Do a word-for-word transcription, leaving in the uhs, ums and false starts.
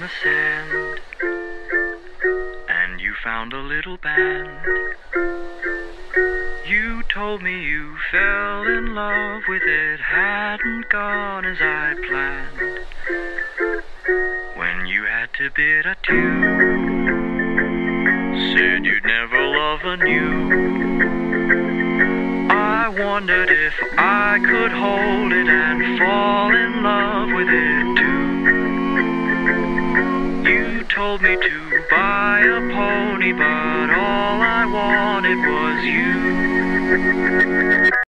the sand, and you found a little band. You told me you fell in love with it, hadn't gone as I planned. When you had to bid adieu, said you'd never love anew. I wondered if I could hold it and fall in love with it too. You told me to buy a pony, but all I wanted was you.